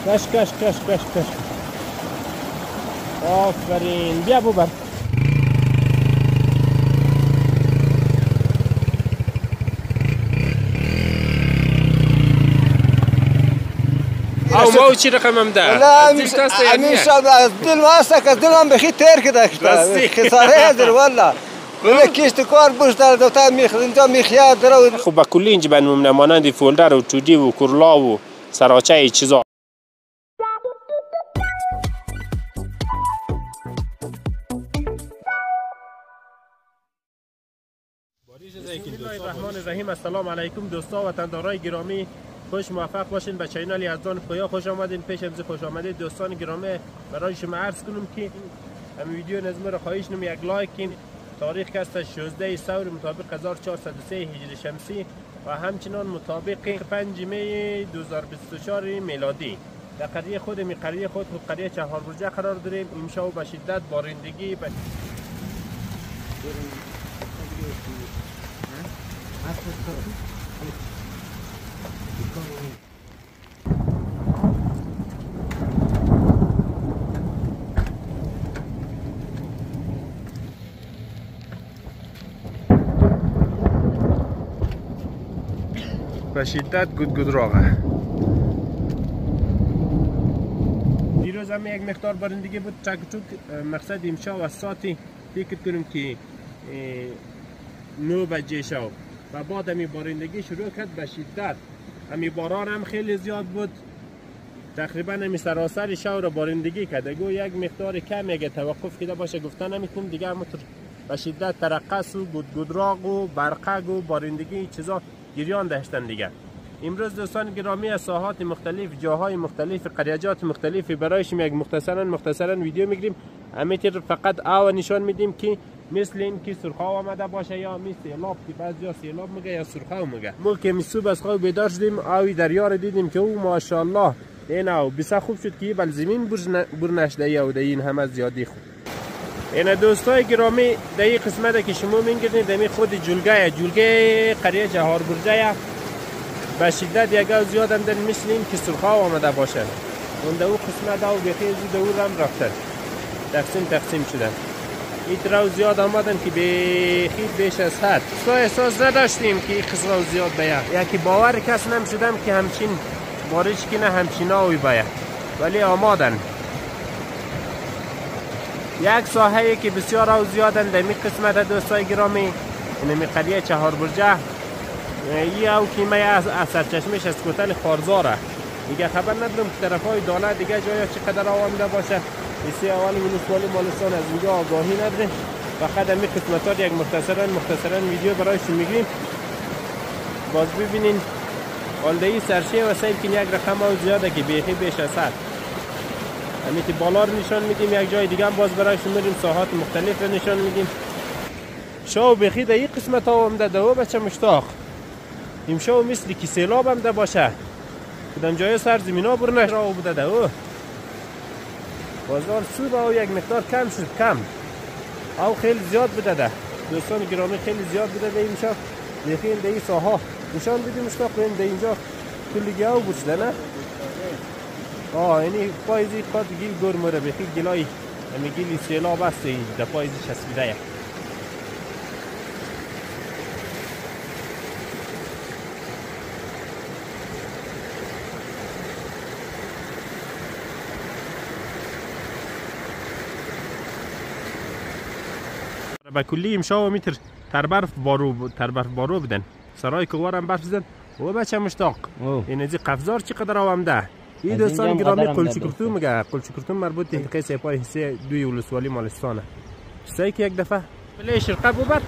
کش کش کش کش کش. آفرین. بیا ببر. او چی رقم هم ده؟ همیشه از دل ما هست که از دل هم بخی تیر کده خساره دل والله. ولی کشت کار بوش در دوتا اینجا میخیاد در. خب با کلی اینجا بنمونه مانند فولدر و چودی و کرلا و سراچه ای چیزا. بسم الله الرحمن الرحیم. السلام علیکم دوستا و وطندارای گرامی، خوش موفق باشین به چینل یزدان پویا. خوش آمدین. پیش از خوش آمدید دوستان گرامی، برای شما عرض کنم که این ویدیو نظم را خواهش نمی یک لایک کن. تاریخ است 16 ثور مطابق 1403 هجری شمسی و همچنان مطابق 5 می 2024 میلادی. در قریه خود قریه چهار برجه قرار داریم. امشب به شدت بارندگی به شدت گدراغه. دیروز هم یک مقدار بارندگی بود چک مقصد امشب و ساعتی فکر کنیم که 9 بجه شب و بعد همی بارندگی شروع کرد به شدت. همی باران هم خیلی زیاد بود، تقریبا همی سراسر شب را بارندگی کرد. گو یک مقدار کم اگه توقف کرده باشه گفتن نمیتونم دیگه، همونطور به شدت ترقص و گدراغ و برقگ و بارندگی چیزا گریان داشتن دیگه. امروز دوستان گرامی از ساحات مختلف، جاهای مختلف، قریجات مختلف برایشم یک مختصرا ویدیو میگیریم. همینطور فقط او نشان میدیم که مثل این که سرخاو آمده باشه یا مثل سیلاب که بعضیا سیلاب میگه یا سرخاو میگه. ما که صبح از خواب بیدار شدیم اوی دریا رو دیدیم که او ماشاءالله اینو بسیار خوب شد که بل زمین بر نشده یا و این همه زیادی خوب. این دوستای گرامی در این قسمت که شما میگیرید دمی خود جلگه قریه چهار برجه به شدت یک زیاد هم در مثل این که سرخاو آمده باشه. اون در او قسمت او بخیر دور هم رفتن تقسیم شدن. این رو زیاد آمدن که بیش از حد احساس نداشتیم که این قسمت زیاد بیه، یکی باور کس نمیشدم که همچین بارش که نه همچین آوی بیه، ولی آمادن. یک ساحه که بسیار او زیادن در می قسمت دوستای گرامی، اینمی قریه چهار برجه. ای او که می از سرچشمش از کوتل خارزاره دیگه خبر ندارم که طرف های دانه دیگه جایا چقدر آمده باشه. بسی اول ولسوالی مالستان از اینجا آگاهی نداره. فقط همی قسمت ها یک مختصرا ویدیو برایشون میگیریم. باز ببینین والدهی سرشه و سیل که یک رقم ها زیاده که بیش از حد. همیتی بالا رو نشان میدیم، یک جای دیگه هم باز برایشون میریم ساحات مختلف رو نشان میدیم. شو بخی در این قسمت ها آمده ده و بچه مشتاق امشو مثلی که سیلاب هم ده باشه کدام جای سر زمین ها برنش را بوده ده او بازار صبح او یک مقدار کم شد او خیلی زیاد بوده ده دوستان گرامی، خیلی زیاد بوده ده امشب. بخیل ده این ساحه نشان بدیم مشتاق بین ده اینجا کلگی او بوده نه اینی پایزی خود گیل گرموره بخیل گلای همی گیلی سیلاب است ده پایزی چسبیده. با کلی امشب میتر تربرف بارو بدن سرای کوار هم برف زدن و بچه مشتاق این از قفزار چقدر آمده. این دوستان گرامی قلچکرتون میگه، قلچکرتون مربوط به حلقه سپاه حصه 2 ولسوالی مالستانه. سعی که یک دفعه بله شرقه ببر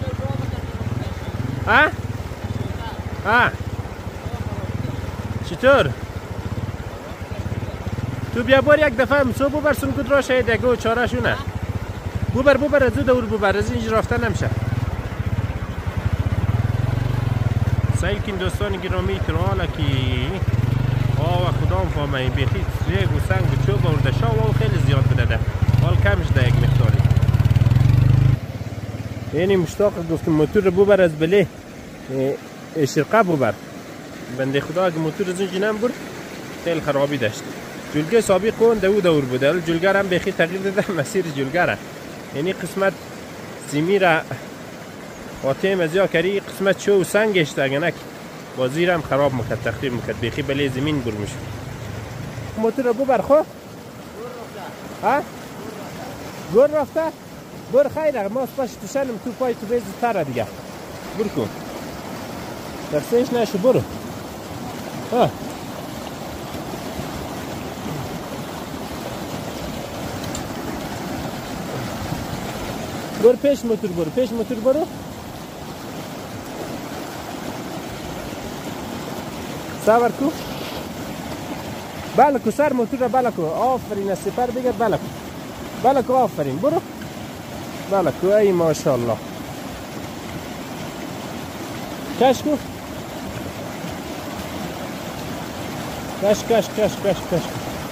چطور تو بیا بار یک دفعه مسو ببر سن کد را شاید یکو چاره شونه ببر از دور ببر از اینجا رفته نمیشه. سعی کن دوستان گرامی ترحاله که و خدام فهمه بیخی ریگ و سنگ و چوب ورده شا و خیلی زیاد بده ده حال کمش ده یک مقداری. یعنی مشتاق گفتم موتور رو ببر از بله شرقه ببر بنده خدا اگه موتور از اینجا نم برد خیلی خرابی داشت. جلگه سابق کن دور بوده، ولی جلگه هم بخی تغییر داده مسیر جلگه را. یعنی قسمت زمین قاطع مزیا کردی، قسمت شو و سنگش تاگنک بازی هم خراب میکرد، تخریب میکرد، بخی بله زمین برمش. موتور رو ببر خو؟ ها؟ گور رفته؟ بر خیره، ما سپاش تشنم تو پای تو بیز تره دیگه. برو کن. درسش نشو برو. ها. برو پیش موتور برو، پیش موتور برو. صبر کو. بالکو سر موتور را بالکو. آفرین سپر بگیر بالکو. بالکو آفرین برو. بالکو ای ماشاءالله. کش کو. کش.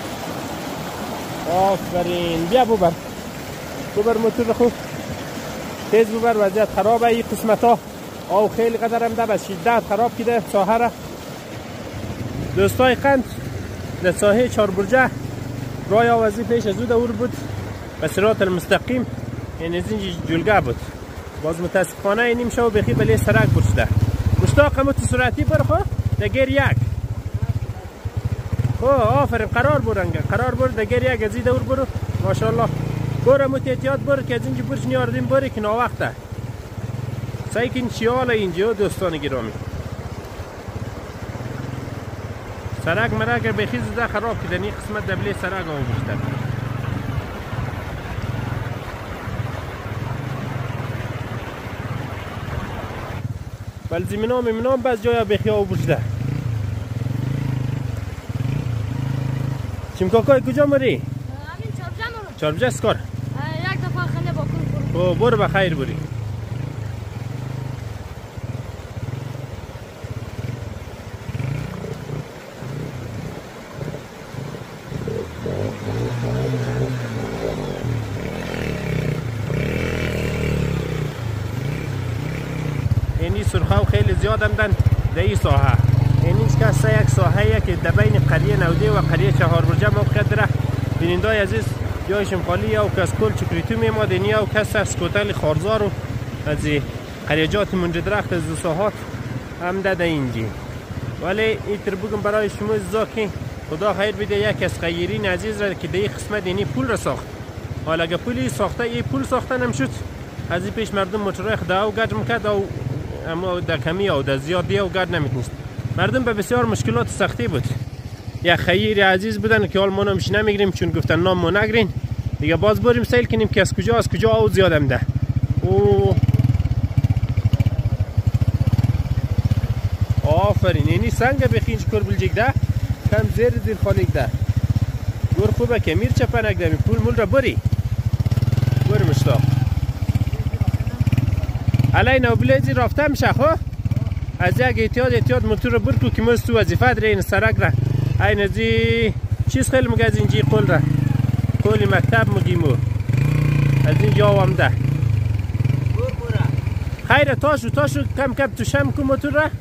آفرین بیا ببر. ببر موتور خوب. تیز ببر، وضعیت خرابه این قسمت ها. آو خیلی قدر هم ده به شدت خراب کده ساحه را. دوستای قند در ساحه چهار برجه رای آوازی پیش از او دور بود به صراط المستقیم، یعنی از اینجا جلگه بود. باز متاسفانه اینیم شو بخی بلی سرک برشده. مشتاق همو سرعتی برخو دگر یک. آفرین قرار برنگه، قرار بر دگر یک از این دور برو ماشاءالله. برو همو احتیاط برو که از اینجا برش نیاردیم بری که ناوقته. سعی کن چیال اینجا دوستان گرامی. سرک مرک بخی زده خراب کردن، این قسمت دبلی سرک آن بیشتر. بل زمینام بس جای بخی ها بشده. چمکاکای کجا مری؟ همین چاربجه مرو. چاربجه سکار؟ یک دفعه خنده با کن برو. برو بخیر بری. اینی سرخاو خیلی زیاد هم دن در این ساحه. اینیش که یک ساحه که در بین قریه نوده و قریه چهار برجه موقعیت داره. بینندای عزیز جایشم خالی یا کس کل چکریتو میماد، اینی یا کس سکوتل خارزار و از قریجات منج درخت از ساحات هم ده اینجی. ولی این تر بگم برای شما زا که خدا خیر بده یک از غیرین عزیز را که در این قسمت اینی پول را ساخت. حالا اگه پولی ساخته این پول ساخته نمیشد، از این پیش مردم موتورای خدا او گرد میکرد و اما در کمی او در زیادی او گرد نمیتونست. مردم به بسیار مشکلات سختی بود. یک خیر عزیز بودن که حال ما نمیش نمیگیریم چون گفتن نام ما نگرین دیگه. باز بریم سیل کنیم که از کجا او زیادم ده. او آفرین اینی سنگ بخینج کر بلجیک ده کم زیر خالیک ده. گور خوبه که میر چپنک ده پول مول را بری مشتاق علی نو بلیزی رافته میشه. خو از یک احتیاط موتور رو برکو که مست تو وظیفه داره این سرک را این از چیز خیلی مگه از اینجی قول را قولی مکتب مگیمو از اینجا هم ده. خیره تاشو کم تو شم کن موتور را.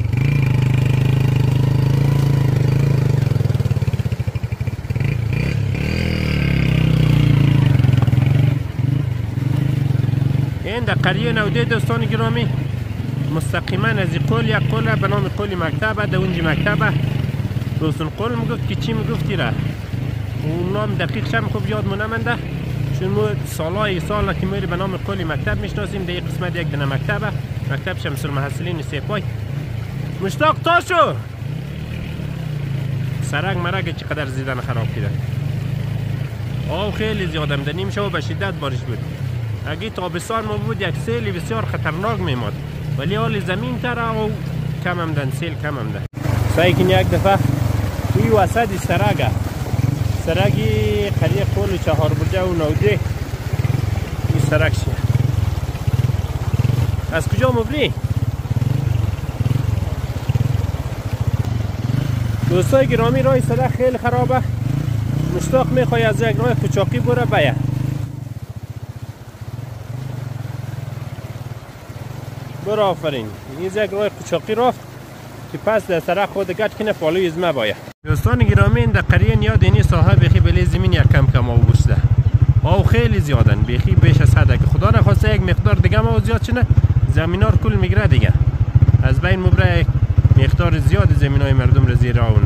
این در قریه نوده دوستان گرامی مستقیما از قول یک قول به نام قول مکتبه. در اونجا مکتبه دوستان قول میگفت که چی میگفتی را اون نام دقیق شم خوب یاد مونمنده چون ما سال که میری به نام قول مکتب میشناسیم. در این قسمت یک دنه مکتب شمس المحصلین سیپای. مشتاق تاشو سرک مرک چقدر زیدن خراب کردن. آو خیلی زیادم در نیم شو به شدت بارش بود. اگه تابستان ما بود یک سیل بسیار خطرناک میماد، ولی حال زمین تره و کم هم دن سیل کم هم دن. سعی کن یک دفعه توی وسط سرگی قریه قول چهار برجه و نوده این سرک شیه. از کجا مبری؟ دوستای گرامی راه سرک خیلی خرابه. مشتاق میخوای از یک راه کوچاقی بره بیا. برو آفرین. این یک راه کوچاقی رفت که پس در سرک خود گرد کنه پالوی از ما باید. دوستان گرامی در قریه نیاد اینی ساحه بخی بلی زمین یک کم آورده او خیلی زیادن بخی بیش از حد. اگه خدا نخواسته یک مقدار دیگه ما زیاد شنه زمینار کل میگره دیگه از بین مبره مقدار زیاد زمینای مردم را زیر آونه.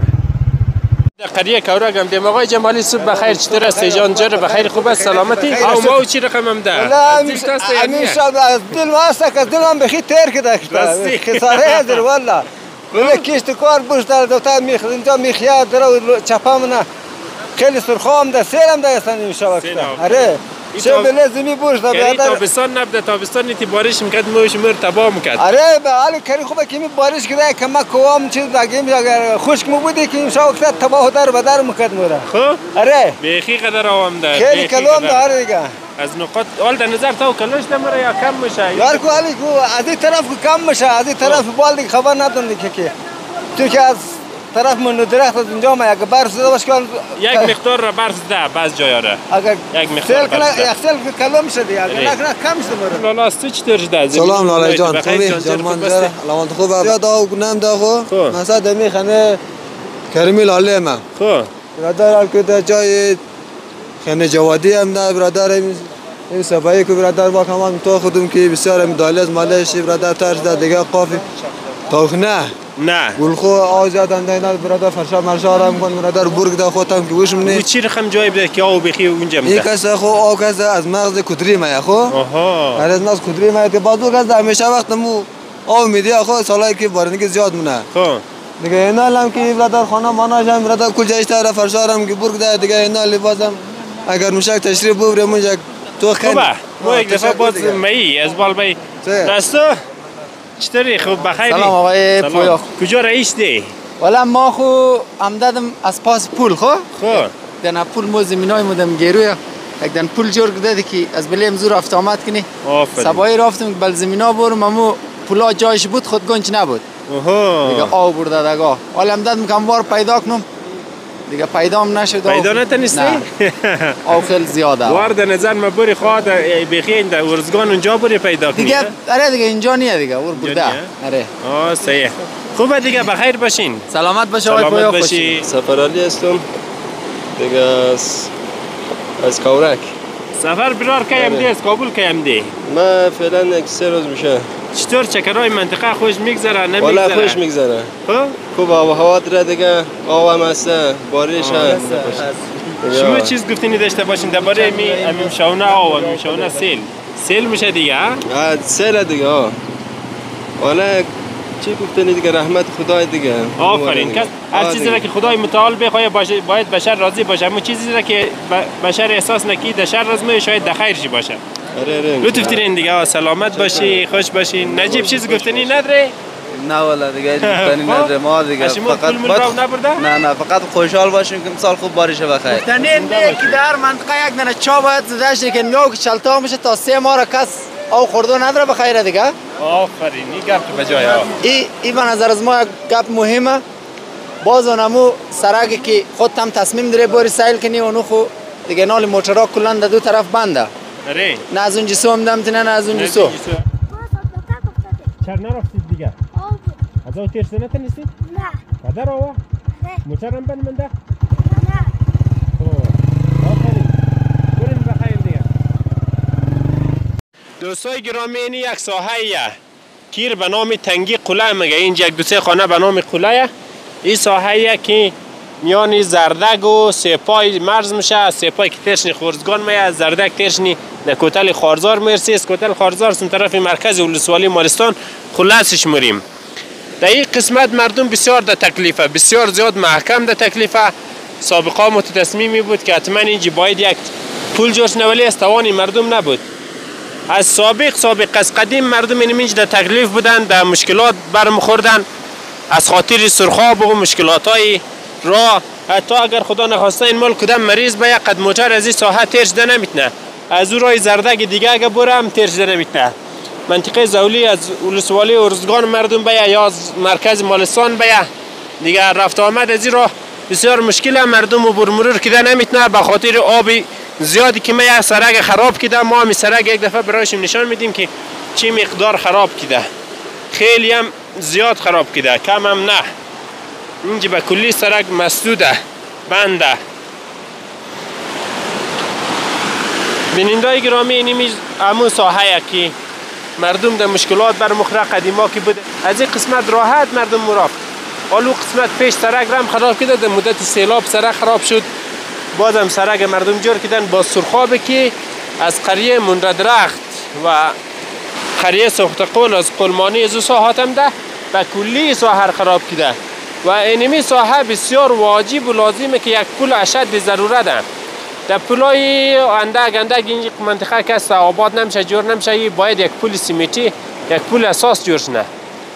در قریه کورک هم دیم آقای جمالی صبح بخیر چطور است جان جان بخیر خوب است سلامتی او ما چی رقم هم ده امین شب از دل واسه که دلم بخی تیر کده خساره ازر والله ولی کشت کار بوش در دوتا اینجا میخیاد در چپامونه خیلی سرخام ده سیرم ده اصلا این شب کده اره چه بله زمین بوش ده یعنی تابستان نبده تابستان نیتی بارش میکرد موش مر تباه میکرد اره به حال کاری خوبه که می بارش کده کمک کوام چیز دگیم اگر خشک مبودی که این شب کده تباه در بدر میکرد مورا خب اره بیخی قدر آوام ده خیلی کلام ده آره دیگه از نقاط اول در نظر تو کلوش دمره یا کم میشه یار کو علی کو از این طرف کم میشه از این طرف بال دیگه خبر ندارم دیگه که تو که از طرف من درخت از اونجا ما یک برف زده باش کن یک مقدار را برف زده بعض جایا را اگر یک مقدار برف زده یک کلام شده اگر نه کم شده لالا است تو چطور شده سلام لالا جان خوبی جان منظر لوانت خوبه یاد او نم ده خو مثلا دمی خانه کریمی لاله ما خو برادر الکده جای خانه جوادی هم ده برادر این سبایی که برادر با کمان تو خودم که بسیار مدالی از مالش برادر ترش ده دیگه قافی توخ نه گلخو آزاد اندینا برادر فرشا مرشا را میکن برادر برگ ده خودم که وش منی چی رقم جای بده که آو بخی اونجا میده این کسا خو آو کسا از مغز کدری ما خو آها از مغز کدری ما که بعدو کسا همیشه وقت مو آو میدی خو سالایی که بارنگی زیاد مونه خو دیگه اینا لام که برادر خانه ماناش هم برادر کل جایش تا فرشا را که برگ ده دیگه اینا لباسم اگر مشک تشریف ببره منجا تو خیلی خوبه ما یک دفعه باز می از بال بی دستو چطوری خوب بخیری؟ سلام آقای پویا کجا رئیس دی؟ والا ما خو امدادم از پاس پول خو دنا پول مو زمینای مودم گیروی یک دن پول جور کرده که از بلیم زور رفت آمد کنی سبایی رفتم که بل زمینا برم امو پولا جایش بود خود گنج نبود دیگه آو برده دگاه والا امداد میکنم بار پیدا کنم دیگه پیدام نشد پیدا نتونستی؟ آو خیلی زیاده وارد نظر ما بری خواه بخین در ورزگان اونجا بری پیدا کنی دیگه اره دیگه اینجا نیه دیگه ور برده اره صحیح خوبه دیگه بخیر باشین سلامت باشه آقای پویا باشی سفرالی هستم دیگه از کورک سفر برار کیم دی از کابل کیم دی ما فعلا یک 3 روز میشه چطور چکرهای منطقه خوش میگذره نمیگذره؟ والا خوش میگذره خوب آب و هوا داره دیگه آب هم هست بارش هست شما چیز گفتینی داشته باشین درباره امیم شونه آب و امیم شونه سیل میشه دیگه سیل دیگه والا چی گفتنی دیگه رحمت خدای دیگه آفرین کس هر چیزی را که خدای متعال بخواد باید بشر راضی باشه اما چیزی را که بشر احساس نکی در شر راضی شاید در خیر باشه لطف دارین دیگه سلامت باشی خوش باشی نجیب چیز گفتنی نداره نه والا دیگه گفتنی نداره ما دیگه فقط نه فقط خوشحال باشیم که مثال خوب باشه بخیر گفتنی نه که در منطقه یک دونه چا باید زده شه که نو که چلتا میشه تا 3 ماه را کس او خورده نداره بخیر دیگه آفرین این گپ به جای این به نظر از ما یک گپ مهمه باز اونمو سرک که خود هم تصمیم داره باری سیل کنی اونو خو دیگه نال موتورا کلا در دو طرف بنده نه از اون جسو هم دمتنه نه از اون جسو چر نرفتید دیگه از اون ترس نتونستید؟ نه پدر آوا؟ موتر هم بند منده؟ نه آفرین برین بخیر دیگه دوستای گرامی این یک ساحه کیر به نام تنگی قلعه میگه اینجا یک 2-3 خانه به نام قلعه این ساحه که میانی زردگ و سپای مرز میشه سپای که ترشنی خورزگان میه زردگ ترشنی نکوتل خارزار میرسی از کوتل خارزار سن طرف مرکز ولسوالی مالستان خلاصش مریم در این قسمت مردم بسیار در تکلیفه بسیار زیاد محکم در تکلیفه سابقا متصمیمی بود که حتما اینجا باید یک پول جوش ولی از توان مردم نبود از سابق از قدیم مردم اینجا در تکلیف بودن در مشکلات برمخوردن از خاطر سرخاب و مشکلات های راه حتی اگر خدا نخواسته این مال کدام مریض به یک قد موتر از این ساحه ترش ده نمیتنه از او رای زردگ دیگه اگه بره هم ترش ده نمیتنه منطقه زولی از ولسوالی ارزگان مردم بیا یا از مرکز مالستان بیا دیگه رفت آمد از این راه بسیار مشکل مردم و برمرور کده نمیتنه به خاطر آب زیادی که ما سرک خراب کده ما هم سرک یک دفعه برایشم نشان میدیم که چی مقدار خراب کده خیلی هم زیاد خراب کده کم هم نه اینجا به کلی سرک مسدوده بنده. بینندای گرامی اینمی همون ساحه که مردم در مشکلات بر مخره قدیما که بوده از این قسمت راحت مردم مرافت. حالا قسمت پیش سرک رم خراب کرده، در مدت سیلاب سرک خراب شد، بازم سرک مردم جور کردن با سرخابه که از قریه مندرخت و قریه سختقول از قلمانی از ساحات هم ده به کلی ساحه خراب کرده و اینمی ساحه بسیار واجب و لازمه که یک پل اشد ضرورت ده. در پلای اندک این منطقه که است آباد نمیشه جور نمیشه، باید یک پل سیمنتی یک پل اساس جور شنه.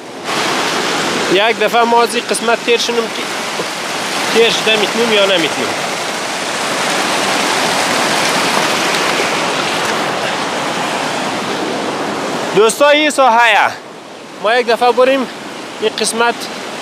یک دفعه ما از این قسمت تیر شدم که تیر شده میتونیم یا نمیتونیم. دوستای این ساحه ما یک دفعه بریم این قسمت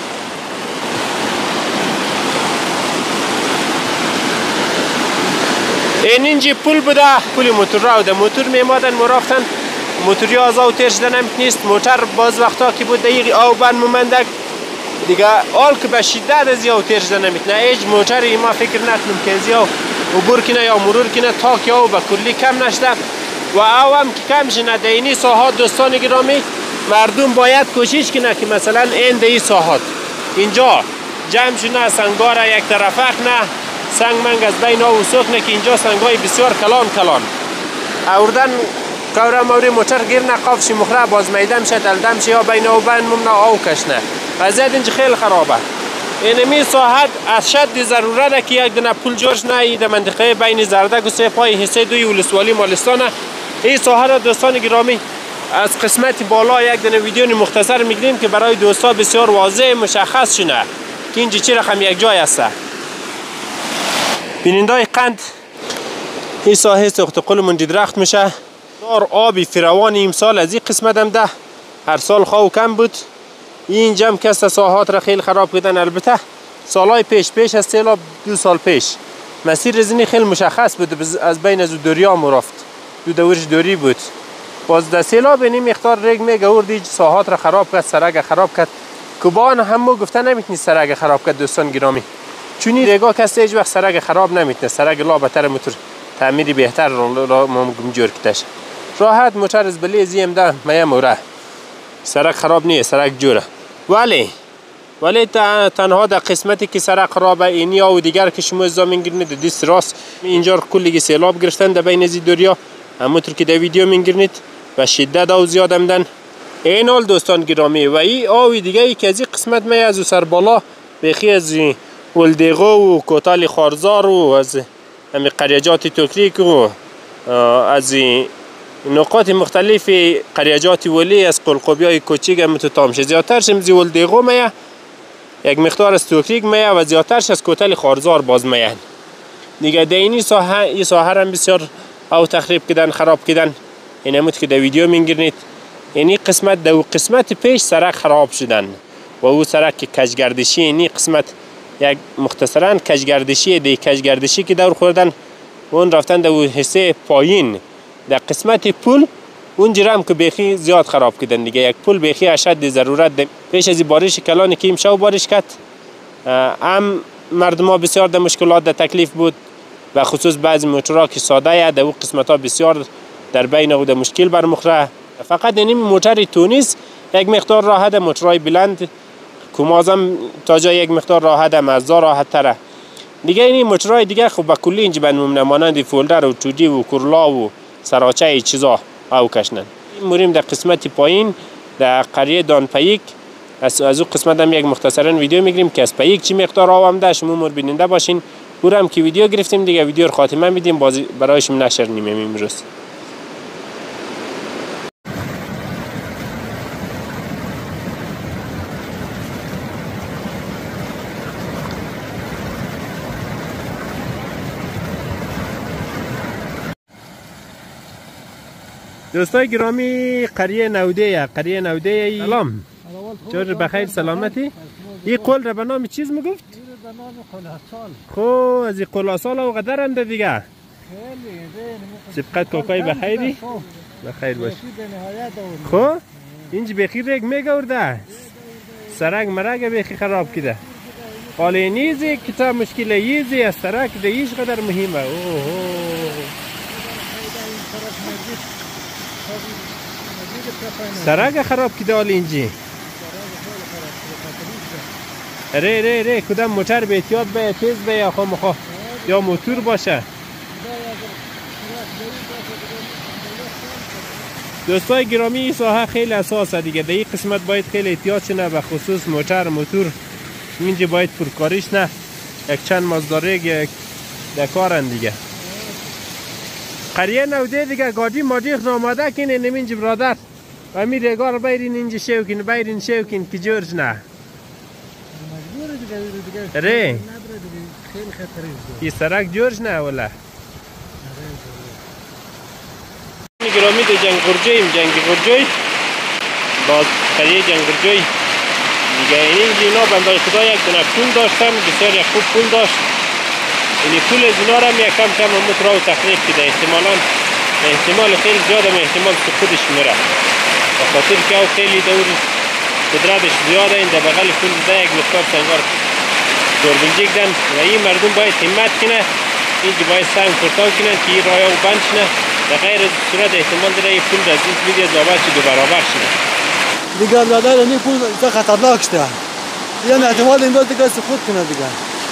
اینجا پل بوده، پل موتور را و موتور میمادن مرفتن موتوری از او تیر شده نمیتونست. موتر باز وقتا که بود دقیقی او بند مومندک دیگه آل که به شدت از او تیر شده نمیتونه. ایج موتری ما فکر نکنم که از او عبور کنه یا مرور کنه تا که او به کلی کم نشده و او هم که کم شنه. در اینی ساحات دوستان گرامی مردم باید کوشش کنه که مثلا این در این ساحات اینجا جمع شونه سنگار یک طرفه نه سنگ منگ از بین او سکنه که اینجا سنگای بسیار کلان اوردن کورا موری موتر گیر نقاف شی مخره باز میدم شد الدم شی یا بین او بین ممنا او کشنه وضعیت اینجا خیلی خرابه. اینمی ساحت از شد ضرورت که یک دونه پل جوش نه در منطقه بین زردک و سپای حصه دوی ولسوالی مالستانه. این ساحه را دوستان گرامی از قسمت بالا یک دونه ویدیو مختصر میگیریم که برای دوستا بسیار واضح مشخص شونه که اینجا چی رقم یک جای هسته. بینندای قند این ساحه سختقول مندرخت میشه. آبی فراوان امسال از این قسمت هم ده هر سال خواهو کم بود. این جمع کست ساحات را خیلی خراب کردن. البته سالهای پیش از سیلاب 2 سال پیش مسیر رزینی خیلی مشخص بود از بین از دریا مرافت دو دورش دوری بود. باز در سیلاب این مقدار ریگ میگورد ساحات را خراب کرد، سرک خراب کرد. کوبان همو گفته نمیتونی سرک خراب کرد دوستان گرامی، چونی ریگا کسی هیچ وقت سرک خراب نمیتونه. سرک لا بهتر موتور تعمیری بهتر را ممکن جور کتش راحت موتر از بلی زیم ده مایه موره سرک خراب نیست، سرک جوره. ولی تنها در قسمتی که سرک خرابه اینی و دیگر که شما زمین گیرنید دیست راست اینجا کلی سیلاب گرفتن در بین زی دریا همونطور که در ویدیو میگیرنید و شدت او زیاد همدن. این حال دوستان گرامی و این آوی دیگه ای که از این قسمت می از سر بالا بخی از ولدیغو و کوتال خارزار و از همین قریجات توکریک و از نقاط مختلف قریجات ولی از قلقوبی های کوچیک هم تامشه. زیادترش از ولدیغو میه، یک مقدار از توکریک میه و زیادترش از کوتال خارزار باز میه. دیگه در این ساحه هم بسیار او تخریب کردن، خراب کردن. این همونت که در ویدیو میگیرنید اینی قسمت دو قسمت پیش سرک خراب شدن و او سرک کجگردشی اینی قسمت یک مختصرا کجگردشی دی کجگردشی که دور خوردن و اون رفتن در حصه پایین در قسمت پل اونجا هم که بیخی زیاد خراب کردن. دیگه یک پل بیخی اشد ضرورت ده. پیش از بارش کلانی که امشب بارش کرد هم مردم ها بسیار در مشکلات در تکلیف بود و خصوص بعضی موتورها که ساده در اون قسمت ها بسیار در بین او در مشکل برمخره. فقط این موتر تونیس یک مقدار راحت، موتورهای بلند کومازم تا جای یک مقدار راحت، مزدا راحت تره. دیگه این موتورهای دیگه خب با کلی اینجا بنمونه مانند فولدر و تودی و کورلا و سراچه ای چیزا او کشنن. موریم در قسمت پایین در قریه دانپیک از او قسمت هم یک مختصرا ویدیو میگیریم که از پیک چی مقدار آوام ده شما مور بیننده باشین. برام که ویدیو گرفتیم دیگه ویدیو رو خاتمه میدیم برایشون نشر نیمیم امروز. دوستای گرامی قریه نوده سلام چطور بخیر سلامتی؟ این قول را به نام چیز میگفت؟ به نام قلاسال. خو از این قلاسال او قدر هم ده دیگه سبقت کوکای بخیری؟ بخیر باش. خو اینجا بخیر ریگ میگورده سرک مرگ بخی خراب کده حالی نیزی که تا مشکل یزی از سرک دیش قدر مهمه. سرک خراب کده حالی اینجی. ره کدام موتر به احتیاط به تیز به یا خامخواه یا موتور باشه. دوستای گرامی این ساحه خیلی اساسه دیگه. در این قسمت باید خیلی احتیاط شنه، به خصوص موتور اینجا باید پرکاریش نه. یک چند مزداره در کارن دیگه. قریه نوده دیگه گاجی مادیخ ناماده کنه نمینج برادر و می رگار بیرین اینجا شوکین بیرین شوکین که جورج نه ره این سرک جورج نه ولا گرامی ده جنگ غرجوی باز قریه جنگ غرجوی دیگه این اینا بندای خدا یک دونه پول داشتن، بسیار یک خوب پول داشت. این پول از اینا را یک کم همون راو تخریب کده. احتمال خیلی زیاد هم احتمال سقوطش میره، به خاطر که او خیلی دور قدرتش زیاده. این در بغل پول ده یک مقدار سنگار دوربلجیک دن و این مردم باید همت کنه، اینجا باید سنگ پرتاو کنن که این راه او بند شنه. در غیر صورت احتمال داره این پول از این ویدیو زابط شده برابر شده. دیگر برادر این پول خطرناک شده، یعنی احتمال این باید دیگر سقوط کنه دیگر.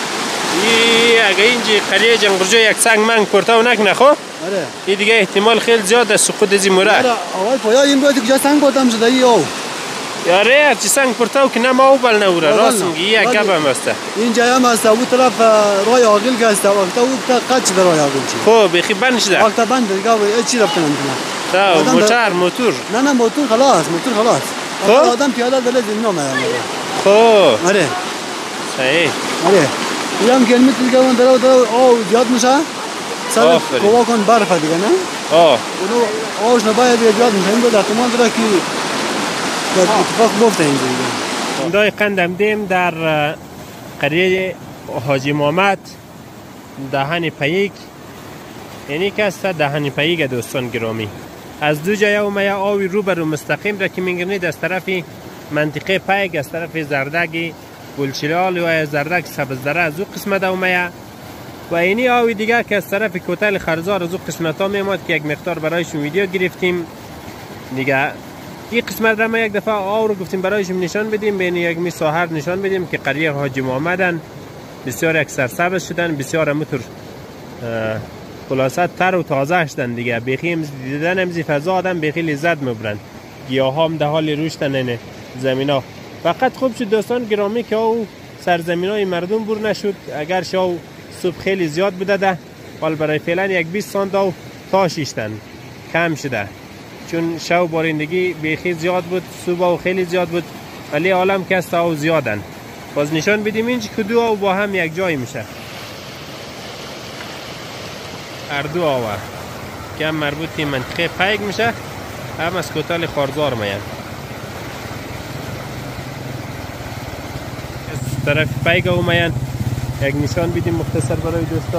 اگه اینجا قریه جنگرجو یک سنگ منگ پرتاو نکنه خب؟ آره. این دیگه احتمال خیلی زیاد از سقوط از این موره. آره اول پایا این باید دیگه سنگ پرتام شده ای او. یاره هرچی سنگ پرتاو که نما او بل نوره راست میگی یک گپ هم هسته. اینجا هم هسته او طرف رای آقیل که هسته وقتا او قد شده رای آقیل چی؟ خب بخی بند شده؟ وقتا بند دیگه چی رفتن میکنه؟ تا موتور؟ نه موتور خلاص خب؟ آدم پیاده داره زمین آمده. خب آره صحیح. آره این هم کلمت دیگه اون داره او زیاد میشه سر کوا کن برف دیگه نه؟ اونو آوش نباید زیاد میشه. این بود احتمال داره که اتفاق بفته اینجا دیگه. دای قندم دیم در قریه حاجی محمد دهن پیک، یعنی که است دهن پیک دوستان گرامی. از دو جای اومه آوی رو بر مستقیم را که میگرنید از طرف منطقه پیک، از طرف زردگ گلچلال و زردگ سبزدره از او قسمت اومه و اینی آوی دیگر که از طرف کوتل خرزار از او قسمت ها میماد که یک مقدار برایشون ویدیو گرفتیم دیگه. این قسمت را ما یک دفعه آو رو گفتیم برایشون نشان بدیم، بین یک می ساحر نشان بدیم که قریه حاجی محمدن بسیار یک سرسبز شدن، بسیار متر خلاصت تر و تازه شدن دیگه. بخی دیدن امزی فضا آدم بخی لذت میبرن. گیاه هم در حال رشدن اینه زمین ها. فقط خوب شد دوستان گرامی که او سرزمین های مردم بر نشد. اگر شاو صبح خیلی زیاد بوده ده، حال برای فعلا یک 20 سانت او تاشیشتن کم شده، چون شو بارندگی بخی زیاد بود، صبح او خیلی زیاد بود، ولی عالم که است او زیادن. باز نشان بدیم اینج که دو او با هم یک جای میشه. اردو آوه که هم مربوط به منطقه پیک میشه، هم از کوتل خارزار میان. از طرف پیک او میان یک نشان بدیم مختصر برای دوستا.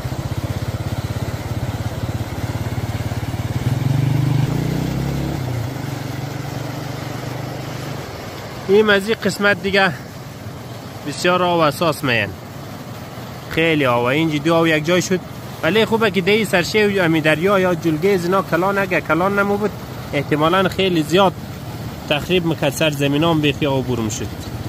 این از این قسمت دیگه بسیار آو اساس میان، خیلی آوه. اینجا دو آو یک جای شد، ولی خوبه که دی سرشه امی دریا یا جلگه زنا کلان، اگه کلان نمو بود احتمالا خیلی زیاد تخریب میکرد سر زمینام بخی آو برم شد.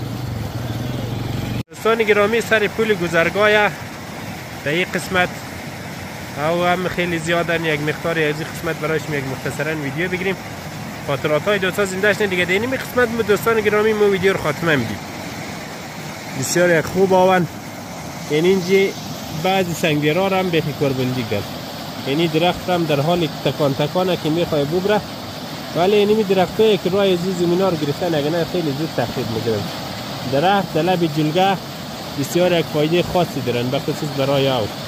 دوستان گرامی سر پول گذرگاه در این قسمت او هم خیلی زیادن، یک مقدار از این قسمت برایشم یک مختصرا ویدیو بگیریم. خاطرات های دوستا زنده شدن دیگه. در این قسمت ما دوستان گرامی ما ویدیو رو خاتمه میدیم. بسیار یک خوب آون. یعنی اینجا بعضی سنگدیرها هم بخی کربلجیک دارد، یعنی درخت هم در حال تکان تکانه که میخواه ببره، ولی اینمی درخت هایی که روی زی زمین ها رو گرفتن اگه نه خیلی زود تخریب میکنن. درخت در لب جلگه بسیار یک فایده خاصی دارن، بخصوص برای او.